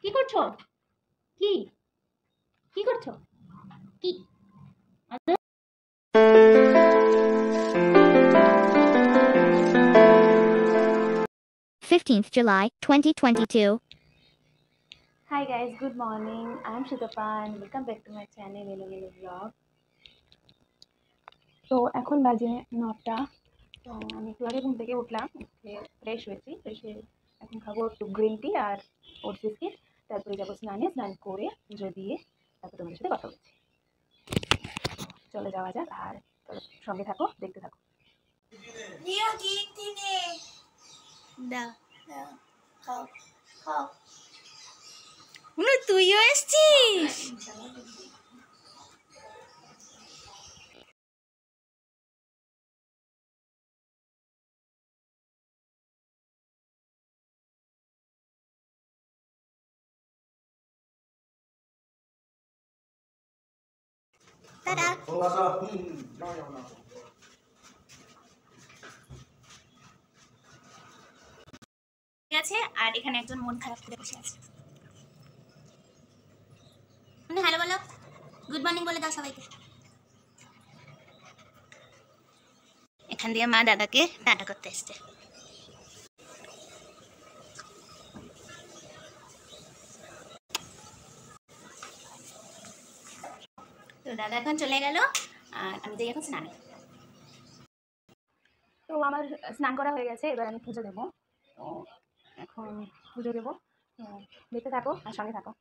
কি করছো? কি কি করছো? কি 15th July 2022. Hi guys, good morning. I am Sutapa and welcome back to my channel EloMElo vlog. তো এখন বাজে 9টা। তো আমি একটু আগে ঘুম থেকে উঠলাম, উঠে ফ্রেশ হয়েছি। ফ্রেশ হয়ে এখন খাবো একটু গ্রিন টি আর ওটস বিস্কিট। তারপরে যাবো স্নানে, স্নান করে পুজো দিয়ে তারপর তোমাদের সাথে কথা বলছি। চলে যাওয়া যাক আর সঙ্গে থাকো, দেখতে থাকো। তুইও এসছিস? টাটা। ঠিক আছে, আর এখানে একজন মন খারাপ করে বসে আছে। হ্যালো বলো, গুড মর্নিং বলে দাও সবাইকে। এখান দিয়ে মা দাদাকে টাটা করতে এসছে। তো দাদা এখন চলে গেল আর আমি যাই এখন স্নানে। তো আমার স্নান করা হয়ে গেছে, এবার আমি পুজো দেবো। তো এখন পুজো দেবো, দেখতে থাকো আর সঙ্গে থাকো।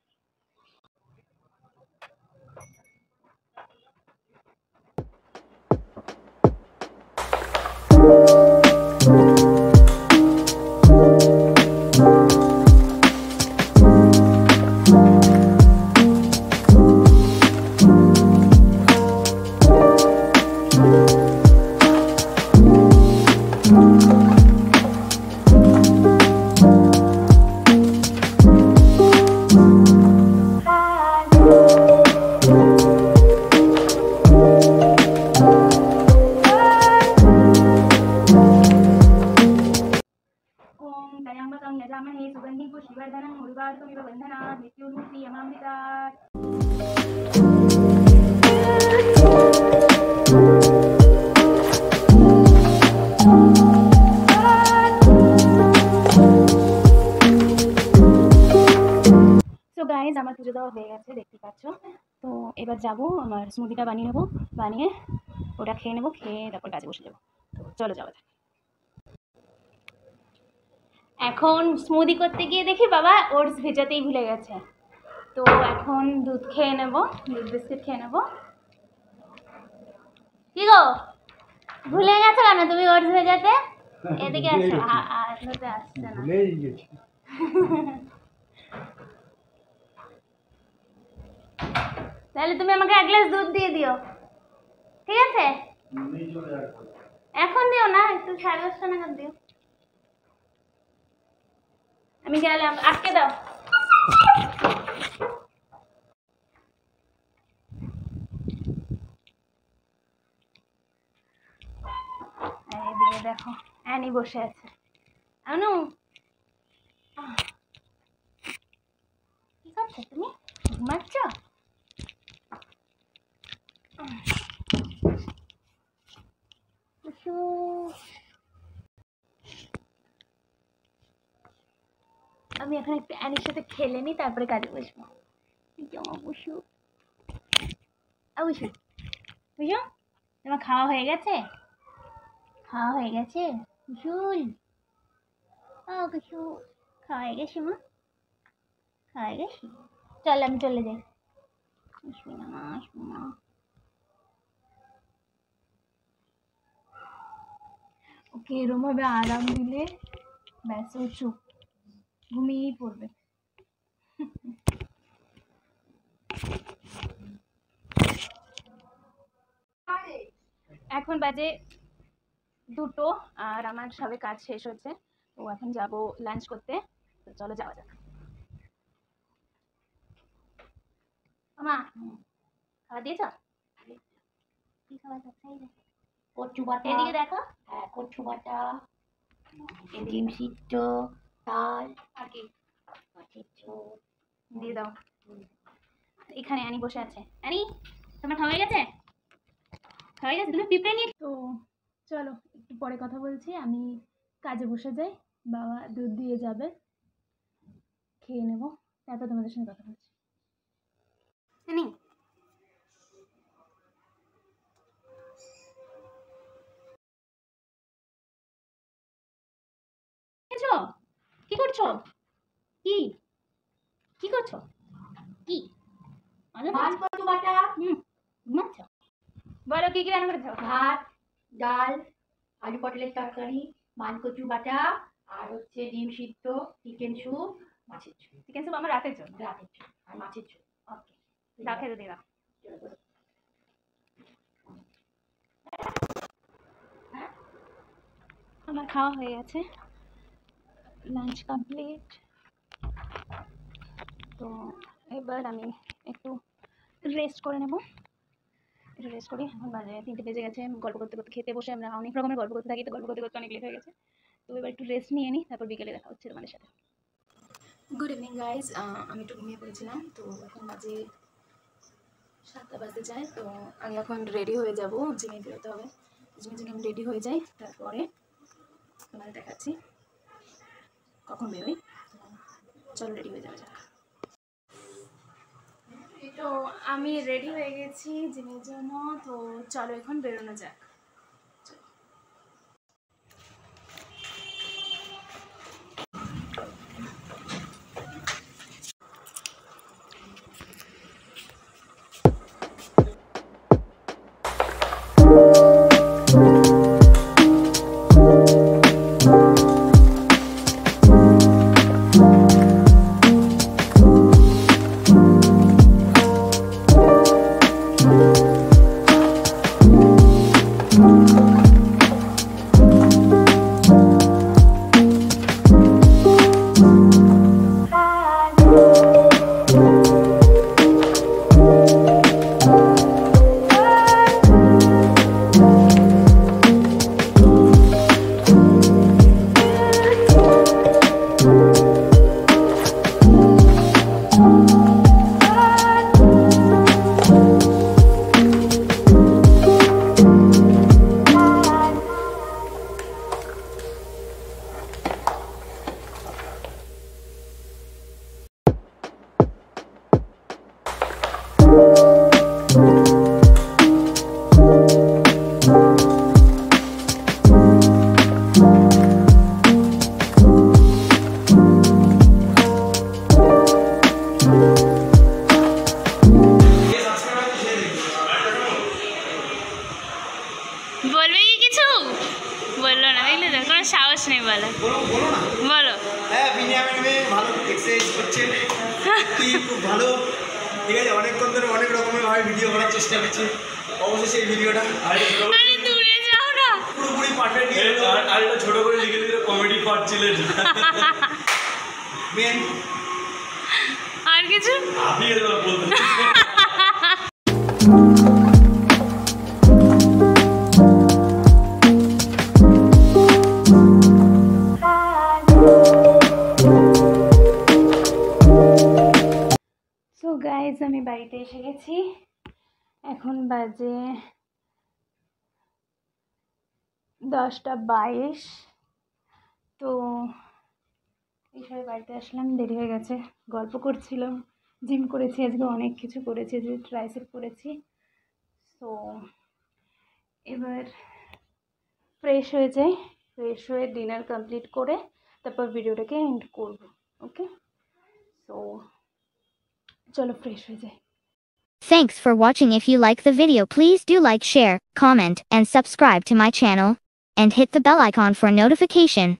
গাইজ আমার পুজো দেওয়া হয়ে গেছে, দেখতে পাচ্ছ। তো এবার যাবো, আমার স্মুদিটা বানিয়ে নেবো, বানিয়ে ওটা খেয়ে নেবো, খেয়ে তারপর কাজে বসে যাবো। তো চলো যাওয়া যাক। এখন স্মুদি করতে গিয়ে দেখি বাবা ওটস ভেজাতেই ভুলে গেছে। তো এখন দুধ খেয়ে নেবো, দুধ বিস্কিট খেয়ে নেবো। কি গো, ভুলে গেছো কেন তুমি ওটস ভেজাতে? এদিকে আসো, হাতে আসছে না। তাহলে তুমি আমাকে এক গ্লাস দুধ দিয়ে দিও, ঠিক আছে? এখন দিও না, একটু 10:30 নাগাদ দিও। আমি গেলাম, আটকে দাও। এইদিকে দেখো অ্যানি বসে আছে। আনু কি করছো তুমি? ঘুমাচ্ছ? আমি এখন একটু অ্যানির সাথে খেলে নিই, তারপরে কাজে বসবো। বুঝু বুঝু বুঝু, তোমার খাওয়া হয়ে গেছে? খাওয়া হয়ে গেছে কুসুল? ও কুসুল, খাওয়া হয়ে গেছে মা? খাওয়া হয়ে গেছে? চল আমি চলে যাই। আসবি না মা, আসবো না। ওকে এরম ভাবে আরাম দিলে ব্যাস ও চুপ, ঘুমিয়েই পড়বে। এখন বাজে 2টো আর আমার সবে কাজ শেষ হচ্ছে। তো এখন যাব লাঞ্চ করতে। তো চলো যাওয়া যাক। মা খাওয়া দিয়েছ? কি খাওয়া যাচ্ছে? কচু বাটা, এদিকে দেখো। হ্যাঁ কচু বাটা, ডিম সিদ্ধ, ডাল আর কি দিয়ে দাও। এখানে আনি বসে আছে। আনি তোমার খাওয়া হয়ে গেছে? খাওয়া গেছে? তুমি পিঁপড়ে নিয়ে। তো চলো একটু পরে কথা বলছি, আমি কাজে বসে যাই, বাবা দুধ দিয়ে যাবে, খেয়ে নেবো, তারপর তোমাদের সঙ্গে কথা বলছি। আনি কি করছো? কি কি করছো? কি মাছ কচু বাটা, ঘুমাচ্ছো? বলো কি কি রান্না করেছো? ভাত, ডাল, আলু পটলের তরকারি, মাছ কচু বাটা, আর হচ্ছে ডিম সিদ্ধ, চিকেন স্যুপ, মাছের ঝোল। চিকেন স্যুপ আমার রাতের জন্য। রাতের ঝোল আর মাছের ঝোল। ওকে, দাও খেতে দিবা। আমার খাওয়া হয়ে গেছে, লাঞ্চ কমপ্লিট। তো এবার আমি একটু রেস্ট করে নেব, একটু রেস্ট করি। এখন বাজে 3টে বেজে গেছে, গল্প করতে করতে খেতে বসে আমরা অনেক রকমের গল্প করতে থাকি, তো গল্প করতে করতে অনেক লেট হয়ে গেছে। তো এবার একটু রেস্ট নিয়ে নিই, তারপর বিকেলে দেখা হচ্ছে তোমাদের সাথে। গুড ইভিনিং গাইজ, আমি একটু ঘুমিয়ে পড়েছিলাম, তো এখন বাজে 7টা বাজতে যায়। তো আমি এখন রেডি হয়ে যাব, জিমে বেরোতে হবে। জিমের জন্য আমি রেডি হয়ে যাই, তারপরে তোমাদের দেখাচ্ছি কখন বেরোই। চলো রেডি হয়ে যাওয়া যাক। তো আমি রেডি হয়ে গেছি জিমের জন্য, তো চলো এখন বেরোনো যাক। বলবে কি কিছু? বললো না, বুঝলে তো, কোনো সাহস নেই বলো। বলো। হ্যাঁ, বিনিয়ামের মেয়ে ভালো এক্সারসাইজ করছে, খুব ভালো। ঠিক আছে, অনেকক্ষণ ধরে অনেক রকমের ভাবে ভিডিও করার চেষ্টা করছি, অবশেষে এই ভিডিওটা আরে দূরে যাও না, পুরোপুরি পারফেক্ট। আর এটা ছোট করে লিখে দিল কমেডি পার্ট ছিল মেন। আর কিছু আপনি বলতে গাইজ আমি বাড়িতে এসে গেছি, এখন বাজে 10টা 22। তো এই সবাই বাড়িতে আসলাম, দেরি হয়ে গেছে, গল্প করছিলাম, জিম করেছি আজকে, অনেক কিছু করেছি, যে ট্রাইসেপ করেছি। তো এবার ফ্রেশ হয়ে যাই, ফ্রেশ হয়ে ডিনার কমপ্লিট করে তারপর ভিডিওটাকে এন্ড করব। ওকে, তো চলো ফ্রেশ হয়ে যাই। Thanks for watching. If you like the video, please do like, share, comment, and subscribe to my channel. And hit the bell icon for notification.